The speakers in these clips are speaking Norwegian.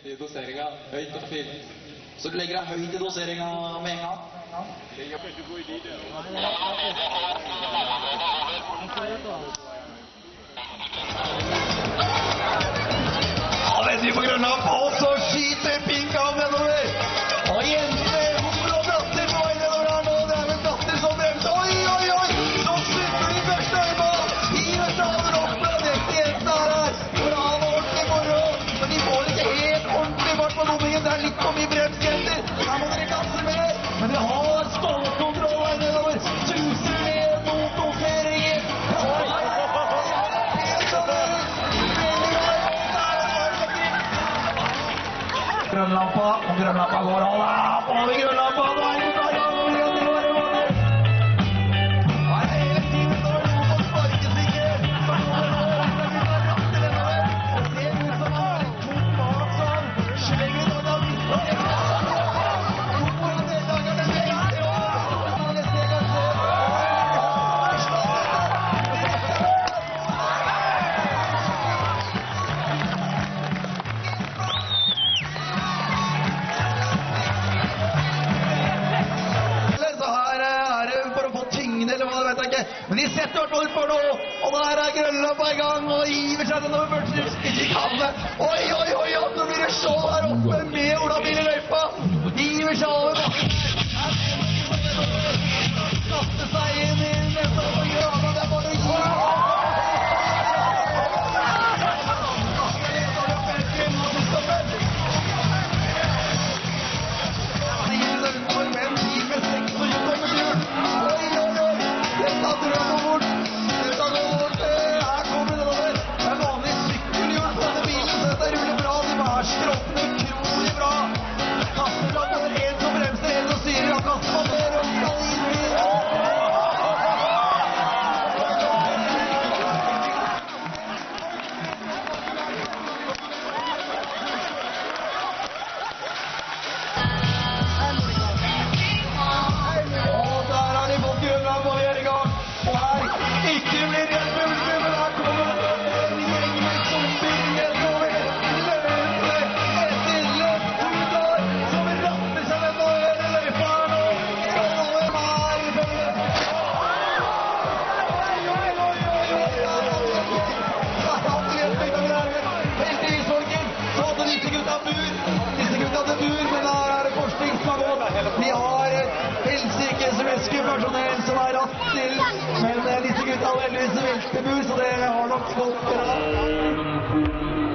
I doseringen, høyt og fint. Så du legger deg høyt I doseringen med en gang? Legger på 20 I det. Ja, vet du på Grønland, og så skyter Pink av nedover. Og jentene og bratter på vei nedover her nå. Det vel bratter som bremser. Oi, oi, oi! Så slipper de første øyeball. Hiver staven opp med dette jentene her. For å ha det ordentlig moro. Men de får ikke helt ordentlig fart på bommingen. Det litt for mye bremsjenter. Her må dere gasse mer. Men de har stålkontroll her nedover. Suser ned mot doseringen. Grønlampa, og grønlampa går av. På vi grønlampa, nå det på gang. Hele tiden står det på sparkesikker. Så kommer det ratter nedover. Det ser ut som han har tok bak sånn. Slenger ut av midten. Hvordan deltakerne veiter opp. Alle steger ser. Men de setter hvert fall ut for nå, og der Grønlampa I gang, og hiver seg nedover Børsene. Oi, oi, oi, nå blir det show her oppe med Ola Bill I løypa. Hiver seg over bakken. Kaster seg inn I neste år, og det bare å gi. Her kommer det over. Det vanlig sykkelhjul på denne bilen, så dette ruller bra. De bare stråpner utrolig bra. Kaster fra både en som bremser, en som styrer, og kaster på mer og skal inn I. Og der har de fått Grønland, og vi I gang. Og her ikke blir Red Bull, men her kommer en gjeng med zombier nedover. Løper etter løp ut som ratter seg nedover løypa her nå. Og over meg. Heldigvis, folken, så hadde disse gutta bur. Men her det forskning som har gått. De har helsikes væskepersonell som ratt til. Men disse gutta har heldigvis veltebur, så det har nok gått bra.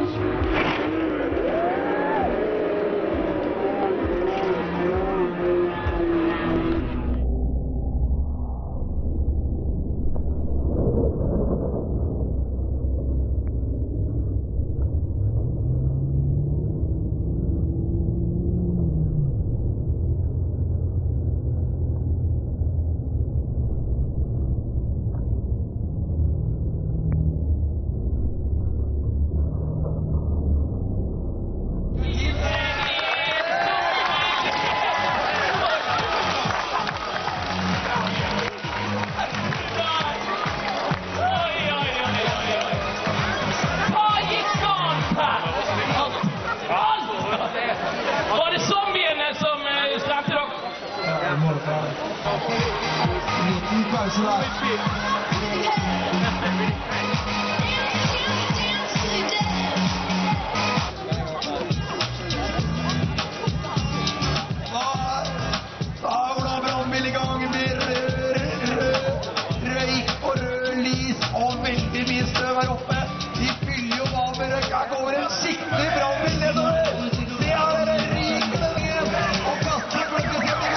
Liten pause der. Da er Ola Brandbil I gang med røyk og rød lys og veldig mye støv her oppe. De fyller jo av med røyk. Her kommer en skikkelig brandbil nedover. Se her det rykende ned og kaster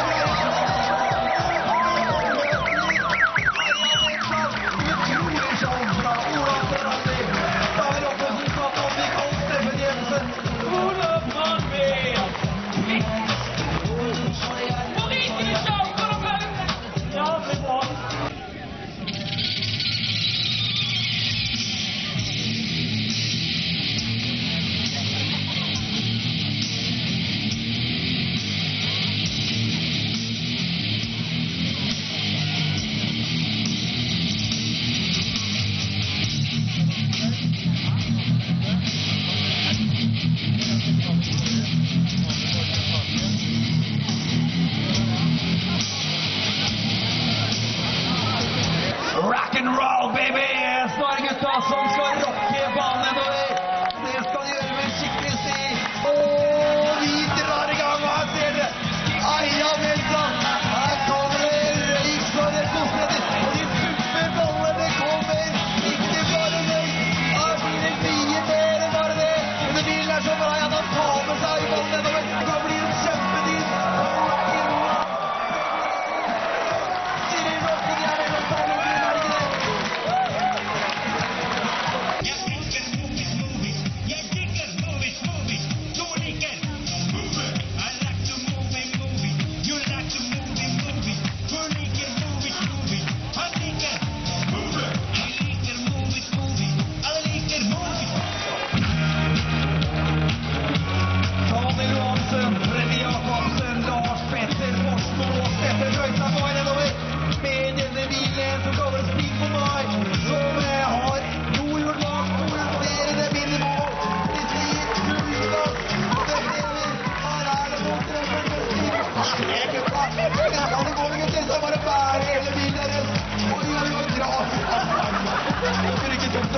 klokkesetninger.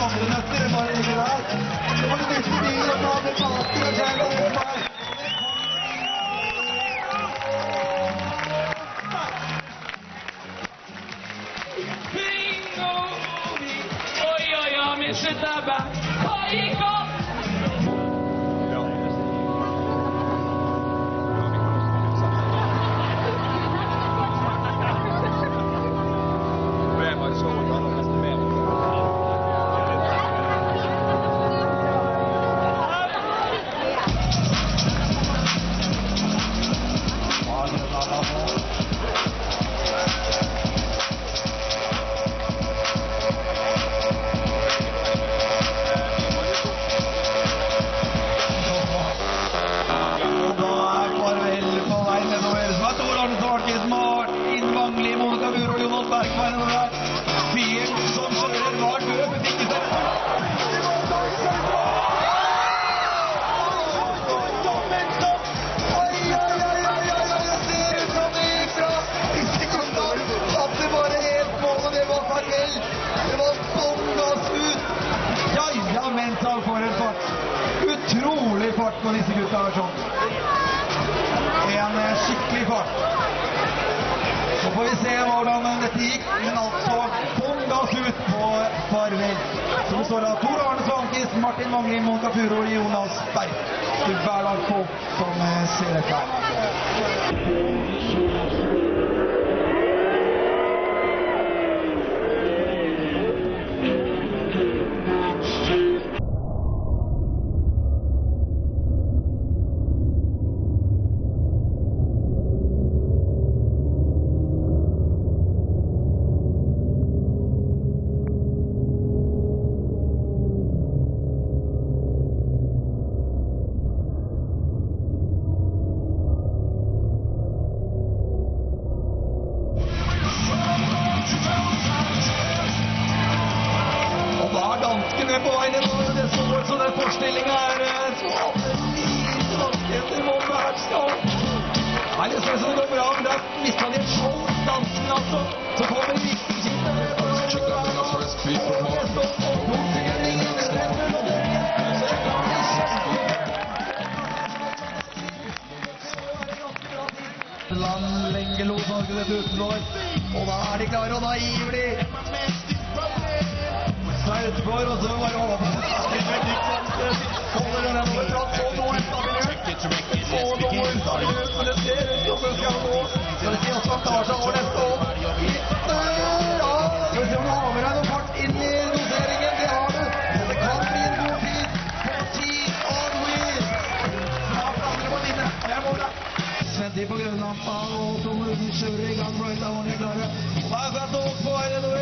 andre nøtter, bare ikke der. Det var nytt i bilen, og da ble baker og kjærlig og oppar. Bingo! Oi, oi, oi, min sluttdabba. Oi, godt! Utrolig fart på disse gutta her sånn. En skikkelig fart. Så får vi se hvordan dette gikk, men altså bånn gass ut på farvel. Så det står da Tor Arne Svankvist, Martin Mangli, Monica Furo, Jonas Berg. Det er Bernhard Folk som ser dette her. På vei nedover, det står så den forestillingen så etter måned her skal. Nei, det ser så det går bra, men da mistet han i et show, dansen altså. Så kommer Vikingskipet. Lenge lot Norge dette utenfor. Og da er de klare, og da giver de. Utfor, og så var det over. Holder den over fra så nå ustabilitet. Så nå ustabilitet. Det ser ut som den skal gå. Skal vi se også han tar seg over neste år. Ja, skal vi se om du har med deg noe fart inn i doseringen. Det har du. Det kan bli en god tid. På 10 on wheel. Snart andre på linje. Jeg må det. Sventi på grønlampa, og Tom Ruden kjører i gang. Bright Down er klare. Og her er Tog på vei nedover.